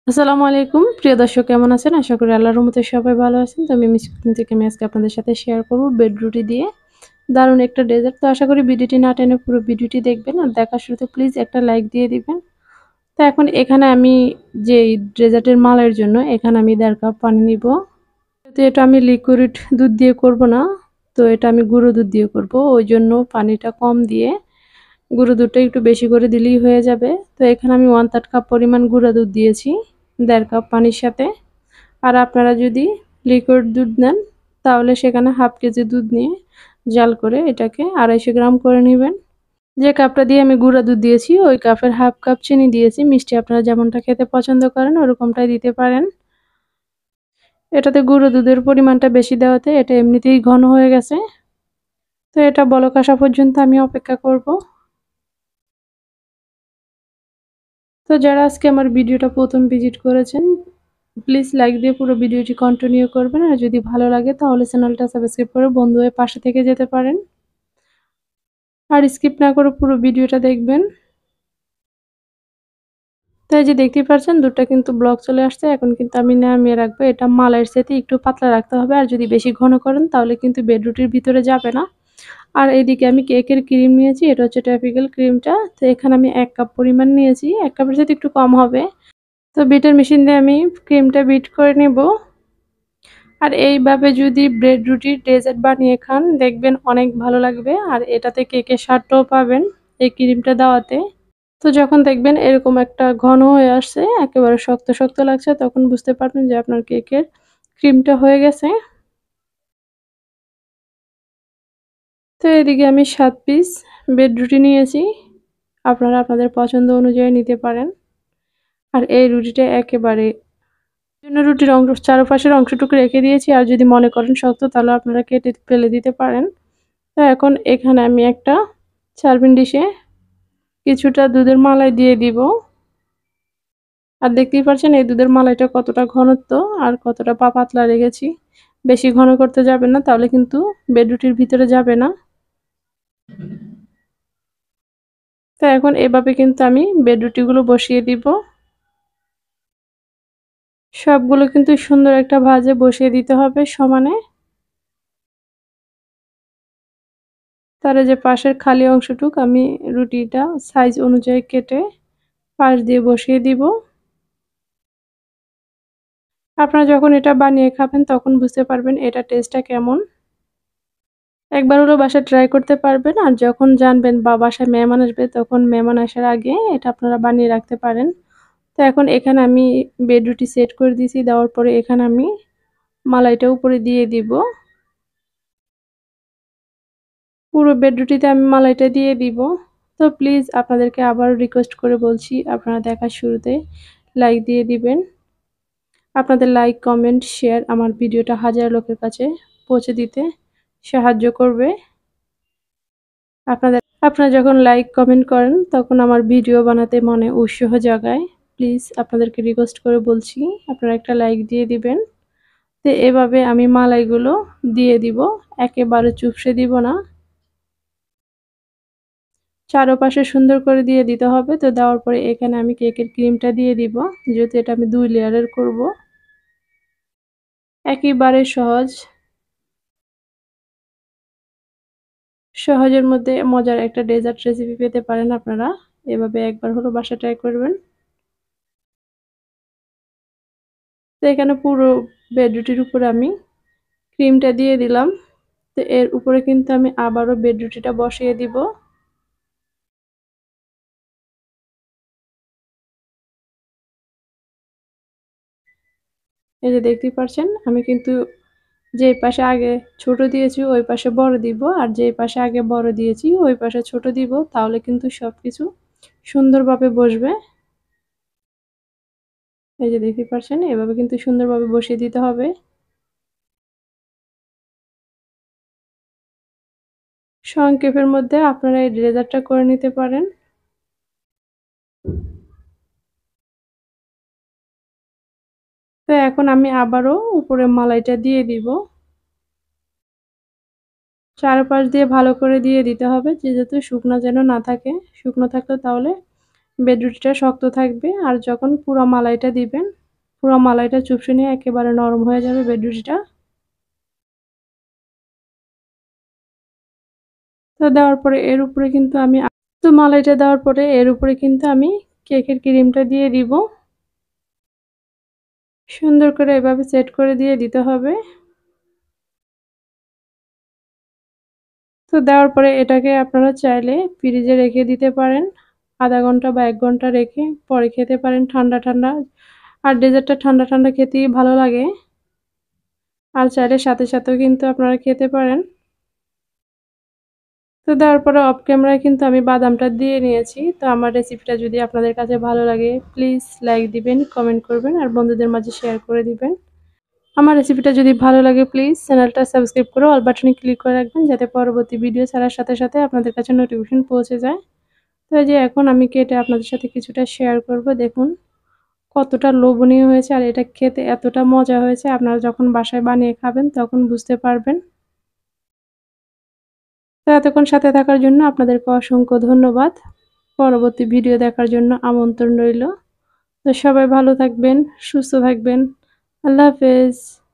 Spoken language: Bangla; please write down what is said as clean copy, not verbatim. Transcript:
আসসালামু আলাইকুম। প্রিয় দর্শক কেমন আছেন? আশা করি আল্লাহর রহমতে সবাই ভালো আছেন। তো আমি মিস কুকিং থেকে আজকে আপনাদের সাথে শেয়ার করব ব্রেড রুটি দিয়ে দারুণ একটা ডেজার্ট। তো আশা করি ভিডিওটি না টেনে পুরো ভিডিওটি দেখবেন আর দেখার শুরুতে প্লিজ একটা লাইক দিয়ে দিবেন। তো এখন এখানে আমি যেই ডেজার্টের মালাইয়ের জন্য এখানে আমি ১.৫ কাপ পানি নিব। তো এটা আমি লিকুইড দুধ দিয়ে করব না, তো এটা আমি গুঁড়ো দুধ দিয়ে করব। ওইজন্য পানিটা কম দিয়ে গুঁড়ো দুধটা একটু বেশি করে দিলেই হয়ে যাবে। তো এখানে আমি 1/3 কাপ পরিমাণ গুঁড়া দুধ দিয়েছি ১.৫ কাপ পানির সাথে। আর আপনারা যদি লিকুইড দুধ নেন তাহলে সেখানে 1/2 কেজি দুধ নিয়ে জাল করে এটাকে 250 গ্রাম করে নেবেন। যে কাপটা দিয়ে আমি গুঁড়া দুধ দিয়েছি ওই কাপের 1/2 কাপ চিনি দিয়েছি। মিষ্টি আপনারা যেমনটা খেতে পছন্দ করেন ওরকমটাই দিতে পারেন। এটাতে গুঁড়ো দুধের পরিমাণটা বেশি দেওয়াতে এটা এমনিতেই ঘন হয়ে গেছে। তো এটা বলক আসা পর্যন্ত আমি অপেক্ষা করব। তো যারা আজকে আমার ভিডিওটা প্রথম ভিজিট করেছেন প্লিজ লাইক দিয়ে পুরো ভিডিওটি কন্টিনিউ করবেন। আর যদি ভালো লাগে তাহলে চ্যানেলটা সাবস্ক্রাইব করে বন্ধু হয়ে পাশে থেকে যেতে পারেন। আর স্কিপ না করে পুরো ভিডিওটা দেখবেন। তো এই যে দেখতেই পাচ্ছেন দুধটা কিন্তু ব্লক চলে আসছে। এখন কিন্তু আমি নামিয়ে রাখবো। এটা মালাইয়ের চাইতে একটু পাতলা রাখতে হবে। আর যদি বেশি ঘন করেন তাহলে কিন্তু ব্রেড রুটির ভিতরে যাবে না। আর এইদিকে আমি কেকের ক্রিম নিয়েছি। এটা হচ্ছে ট্রপিক্যাল ক্রিমটা। তো এখানে আমি 1 কাপ পরিমাণ নিয়েছি। 1 কাপের চাইতে একটু কম হবে। তো বিটার মেশিন দিয়ে আমি ক্রিমটা বিট করে নেব। আর এইভাবে যদি ব্রেড রুটির ডেজার্ট বানিয়ে খান দেখবেন অনেক ভালো লাগবে। আর এটাতে কেকের স্বাদটাও পাবেন এই ক্রিমটা দেওয়াতে। তো যখন দেখবেন এরকম একটা ঘন হয়ে আসছে, একেবারে শক্ত, শক্ত লাগছে তখন বুঝতে পারবেন যে আপনার কেকের ক্রিমটা হয়ে গেছে। তো এদিকে আমি ৭ পিস ব্রেড রুটি নিয়েছি। আপনারা আপনাদের পছন্দ অনুযায়ী নিতে পারেন। আর এই রুটিটা একেবারে জন্য রুটির চারপাশের অংশটুকু রেখে দিয়েছি। আর যদি মনে করেন শক্ত তাহলে আপনারা কেটে ফেলে দিতে পারেন। তো এখন এখানে আমি একটা সার্ভিং ডিশে কিছুটা দুধের মালাই দিয়ে দিব। আর দেখতেই পাচ্ছেন এই দুধের মালাইটা কতটা ঘনত্ব আর কতটা পাতলা রেখেছি। বেশি ঘন করতে যাবেন না তাহলে কিন্তু ব্রেড রুটির ভিতরে যাবে না। তো এখন এভাবে কিন্তু আমি ব্রেড রুটিগুলো বসিয়ে দিব। সবগুলো কিন্তু সুন্দর একটা ভাঁজে বসিয়ে দিতে হবে সমানে। তার যে পাশের খালি অংশটুক আমি রুটিটা সাইজ অনুযায়ী কেটে পাশ দিয়ে বসিয়ে দিব। আপনারা যখন এটা বানিয়ে খাবেন তখন বুঝতে পারবেন এটা টেস্টটা কেমন। একবার হলেও বাসায় ট্রাই করতে পারবেন। আর যখন জানবেন বা বাসায় মেহমান আসবে তখন মেহমান আসার আগে এটা আপনারা বানিয়ে রাখতে পারেন। তো এখন এখানে আমি ব্রেড রুটি সেট করে দিয়েছি। দেওয়ার পরে এখানে আমি মালাইটা উপরে দিয়ে দিব। পুরো ব্রেড রুটিতে আমি মালাইটা দিয়ে দিব। তো প্লিজ আপনাদেরকে আবারও রিকোয়েস্ট করে বলছি আপনারা দেখার শুরুতে লাইক দিয়ে দিবেন। আপনাদের লাইক, কমেন্ট, শেয়ার আমার ভিডিওটা হাজার লোকের কাছে পৌঁছে দিতে সাহায্য করবে। আপনারা যখন লাইক, কমেন্ট করেন তখন আমার ভিডিও বানাতে মনে উৎসাহ জাগায়। প্লিজ আপনাদেরকে রিকোয়েস্ট করে বলছি আপনারা একটা লাইক দিয়ে দিবেন। তো এভাবে আমি মালাইগুলো দিয়ে দিব। একেবারে চুপসে দিব না। চারপাশে সুন্দর করে দিয়ে দিতে হবে। তো দেওয়ার পরে এখানে আমি কেকের ক্রিমটা দিয়ে দিব। যেহেতু এটা আমি 2 লেয়ারের করব। একেবারে সহজের মধ্যে মজার একটা ডেজার্ট রেসিপি পেতে পারেন আপনারা। এভাবে একবার হলেও বাসায় ট্রাই করবেন। তো এখানে পুরো ব্রেড রুটির উপরে আমি ক্রিমটা দিয়ে দিলাম। তো এর উপরে কিন্তু আমি আবারও ব্রেড রুটিটা বসিয়ে দিব। এই যে দেখতেই পারছেন আমি কিন্তু যেই পাশে আগে ছোট দিয়েছি ওই পাশে বড় দিব। আর যেই পাশে আগে বড় দিয়েছি ওই পাশে ছোট দিব। তাহলে কিন্তু সবকিছু সুন্দরভাবে বসবে। এই যে দেখতেই পারছেন এভাবে কিন্তু সুন্দরভাবে বসিয়ে দিতে হবে। সংক্ষেপের মধ্যে আপনারা এই ডেজার্টটা করে নিতে পারেন। তো এখন আমি আবারও উপরে মালাইটা দিয়ে দিব। চারপাশ দিয়ে ভালো করে দিয়ে দিতে হবে যেহেতু শুকনা যেন না থাকে। শুকনো থাকলে তাহলে ব্রেড রুটিটা শক্ত থাকবে। আর যখন পুরা মালাইটা দিবেন পুরো মালাইটা চুপসে নিয়ে একেবারে নরম হয়ে যাবে বেড রুটিটা। তো দেওয়ার পরে এর উপরে কিন্তু আমি মালাইটা দেওয়ার পরে এর উপরে কিন্তু আমি কেকের ক্রিমটা দিয়ে দিব। সুন্দর করে এভাবে সেট করে দিয়ে দিতে হবে। তো দেওয়ার পরে এটাকে আপনারা চাইলে ফ্রিজে রেখে দিতে পারেন। ০.৫ ঘন্টা বা ১ ঘন্টা রেখে পরে খেতে পারেন ঠান্ডা, ঠান্ডা। আর ডেজার্টটা ঠান্ডা, ঠান্ডা খেতেই ভালো লাগে। আর চাইলে সাথে, সাথেও কিন্তু আপনারা খেতে পারেন। তো দেওয়ার পরে অফ ক্যামেরায় কিন্তু আমি বাদামটা দিয়ে নিয়েছি। তো আমার রেসিপিটা যদি আপনাদের কাছে ভালো লাগে প্লিজ লাইক দিবেন, কমেন্ট করবেন আর বন্ধুদের মাঝে শেয়ার করে দিবেন। আমার রেসিপিটা যদি ভালো লাগে প্লিজ চ্যানেলটা সাবস্ক্রাইব করে অল বাটনে ক্লিক করে রাখবেন যাতে পরবর্তী ভিডিও ছাড়ার সাথে, সাথে আপনাদের কাছে নোটিফিকেশন পৌঁছে যায়। তো এই যে এখন আমি কেটে আপনাদের সাথে কিছুটা শেয়ার করব। দেখুন কতটা লোভনীয় হয়েছে আর এটা খেতে এতটা মজা হয়েছে, আপনারা যখন বাসায় বানিয়ে খাবেন তখন বুঝতে পারবেন। তো এতক্ষণ সাথে থাকার জন্য আপনাদেরকে অসংখ্য ধন্যবাদ। পরবর্তী ভিডিও দেখার জন্য আমন্ত্রণ রইল। তো সবাই ভালো থাকবেন, সুস্থ থাকবেন। আল্লাহ হাফেজ।